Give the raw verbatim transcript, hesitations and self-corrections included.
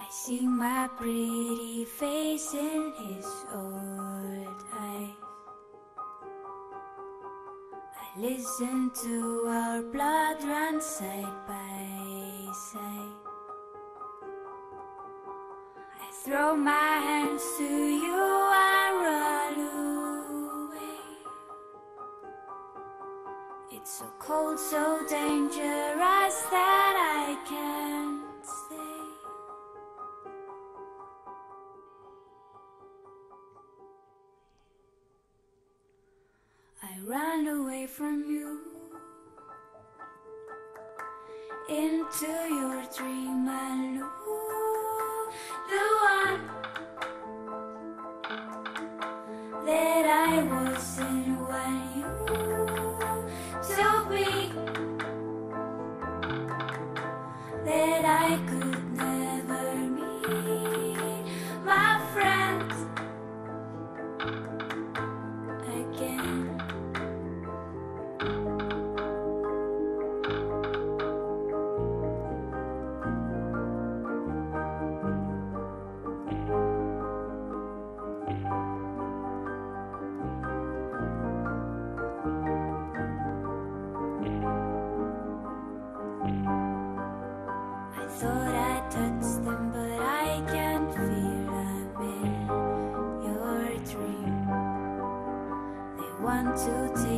See my pretty face in his old eyes. I listen to our blood run side by side. I throw my hands to you and run away. It's so cold, so dangerous that I can't stay. I ran away from you into your dream and knew the one that I wasn't when you told me that I could never meet my friend again. Thought I touched them, but I can't feel I'm in your dream. They want to take